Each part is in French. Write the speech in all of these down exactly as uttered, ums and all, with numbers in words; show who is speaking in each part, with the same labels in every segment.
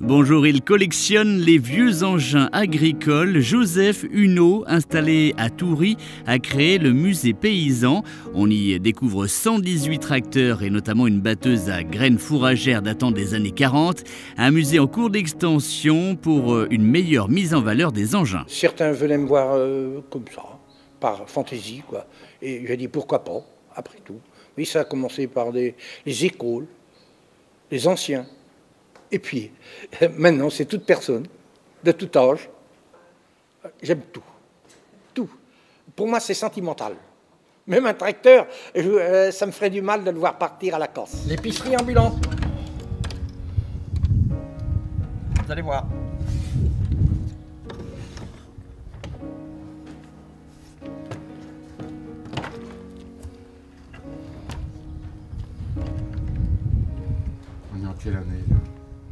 Speaker 1: Bonjour, il collectionne les vieux engins agricoles. Joseph Huneau, installé à Toury, a créé le musée paysan. On y découvre cent dix-huit tracteurs et notamment une batteuse à graines fourragères datant des années quarante. Un musée en cours d'extension pour une meilleure mise en valeur des engins.
Speaker 2: Certains venaient me voir euh, comme ça, par fantaisie, quoi. Et j'ai dit pourquoi pas, après tout. Oui, ça a commencé par des, les écoles, les anciens. Et puis, maintenant, c'est toute personne, de tout âge. J'aime tout. Tout. Pour moi, c'est sentimental. Même un tracteur, je, euh, ça me ferait du mal de le voir partir à la casse. L'épicerie ambulante. Vous allez voir.
Speaker 3: On est en quelle année là?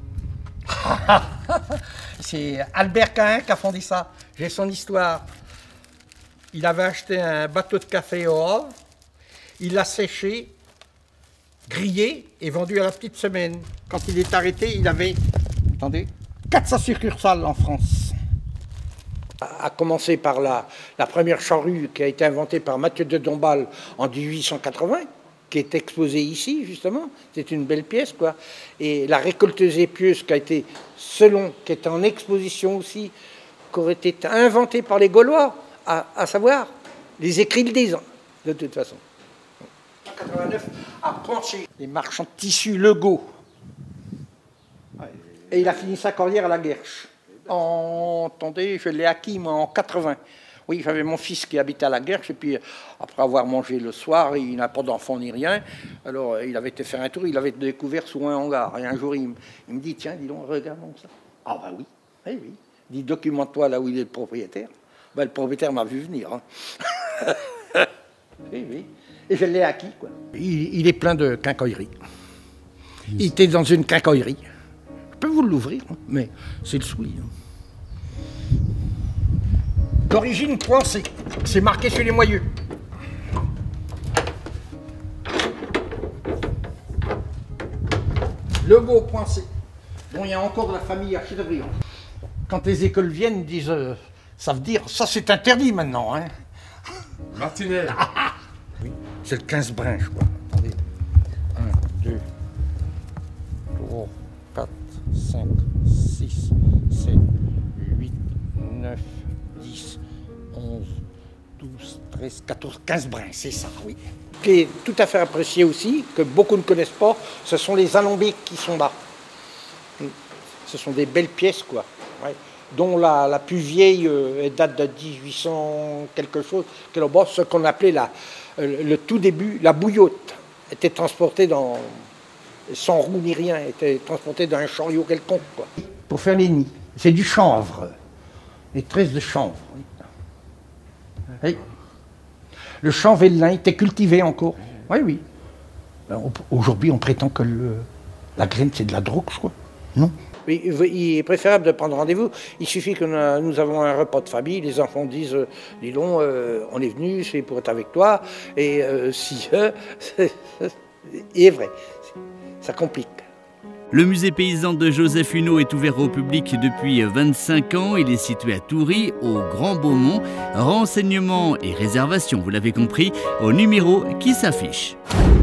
Speaker 2: C'est Albert Cahen qui a fondé ça. J'ai son histoire. Il avait acheté un bateau de café au Havre. Il l'a séché, grillé et vendu à la petite semaine. Quand il est arrêté, il avait, attendez, quatre cents succursales en France. A commencer par la, la première charrue qui a été inventée par Mathieu de Dombasle en mille huit cent quatre-vingts. Qui est exposée ici, justement. C'est une belle pièce, quoi. Et la récolteuse épieuse qui a été, selon, qui est en exposition aussi, qui aurait été inventée par les Gaulois, à, à savoir les écrits le disent, de toute façon. En quatre-vingt-neuf, à Plancher, les marchands de tissus Legault. Et il a fini sa carrière à la Guerche. En, attendez, je l'ai acquis, moi, en quatre-vingts. Oui, j'avais mon fils qui habitait à la Guerche, et puis après avoir mangé le soir, il n'a pas d'enfant ni rien, alors il avait été faire un tour, il avait découvert sous un hangar, et un jour il, il me dit, tiens, dis donc, regarde ça. Ah bah oui, oui, oui. Il dit, documente-toi là où il est le propriétaire. Ben, le propriétaire m'a vu venir. Hein. Oui, oui, et je l'ai acquis, quoi. Il, il est plein de quincailleries. Il était dans une quincaillerie. Je peux vous l'ouvrir, hein, mais c'est le soulier. Hein. D'origine Poincé, c'est marqué sur les moyeux. Legault Poincé, dont il y a encore de la famille à Chedevrion. Quand les écoles viennent, ils disent, euh, ça veut dire, ça c'est interdit maintenant. Hein.
Speaker 3: Martinet.
Speaker 2: Oui, c'est le quinze brin, je crois. Attendez. un, deux, trois, quatre, cinq, six, sept, huit, neuf, dix, onze, douze, treize, quatorze, quinze brins, c'est ça, oui. Ce qui est tout à fait apprécié aussi, que beaucoup ne connaissent pas, ce sont les alambics qui sont là. Ce sont des belles pièces, quoi. Ouais. Dont la, la plus vieille euh, date de dix-huit cents quelque chose, que là-bas, ce qu'on appelait la, euh, le tout début, la bouillotte, était transportée dans, sans roue ni rien, était transportée dans un chariot quelconque, quoi. Pour faire les nids, c'est du chanvre. Les tresses de chanvre. Oui. Le chanvre et le lin étaient cultivés encore. Oui, oui. Aujourd'hui, on prétend que le, la graine, c'est de la drogue, je crois. Non. Oui, il est préférable de prendre rendez-vous. Il suffit que nous avons un repas de famille. Les enfants disent, euh, dis donc, euh, on est venu, c'est pour être avec toi. Et euh, si, euh, il est vrai, ça complique.
Speaker 1: Le musée paysan de Joseph Huneau est ouvert au public depuis vingt-cinq ans. Il est situé à Toury, au Grand Beaumont. Renseignements et réservations, vous l'avez compris, au numéro qui s'affiche.